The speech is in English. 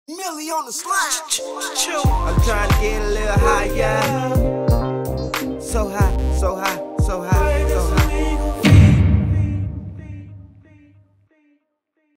Millie on the slide. I'm trying to get